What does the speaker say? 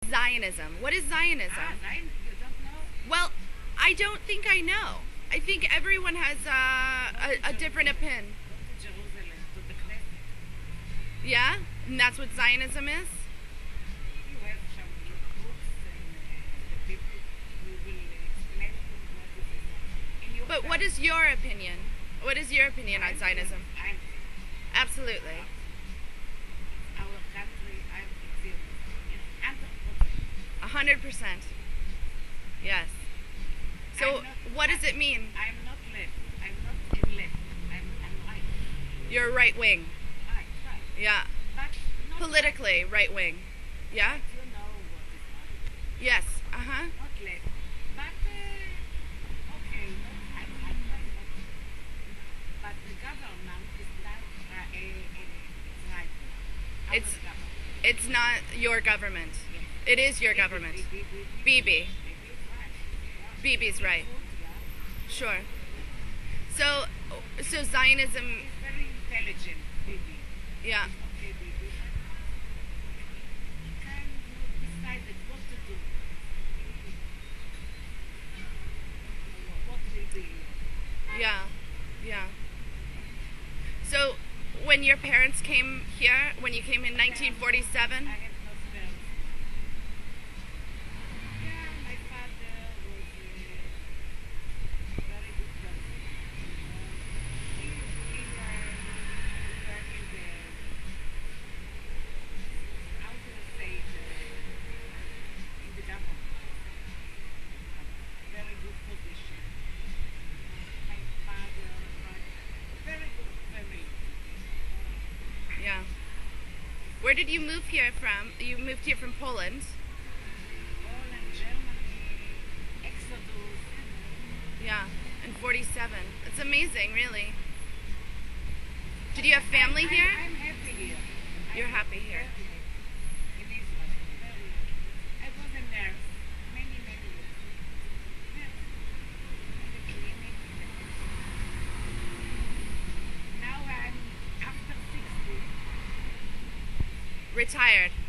Zionism. What is Zionism? Zionism, you don't know? Well, I don't think I know. I think everyone has a different opinion. Go to Jerusalem, to the Knesset. Yeah? And that's what Zionism is? You have some books and the people will explain what it is. In your But what is your opinion? What is your opinion on Zionism? I'm Absolutely. our country, I'm Zionism. 100%. Yes. So, what does it mean? I'm not left. I'm not in left. I'm right. You're right wing. Right. Yeah. But not Politically right wing. Yeah? right. You know what is right. Yes. Uh-huh. Not left. But, okay, I'm right. But the government is not right. Our It's government. it's not your government. Yes. It is your government. Bibi. Bibi's right. Sure. So Zionism, He's very intelligent, Bibi. yeah. Okay, Bibi. Can you decide what to do? What will be? Yeah. Yeah. So when your parents came here, when you came in 1947, I have no spells. Yeah, my father was a very good person. He were in the, how do I say it, in the government. Very good position. My father, very good family. yeah. Where did you move here from? You moved here from Poland. Poland, Germany, Exodus. Yeah, in 47. It's amazing, really. Did you have family here? I'm happy here. You're happy here. Very happy. In Israel. Very happy. I was a nurse many years. Nurse. In the clinic. Now I'm after 60. Retired.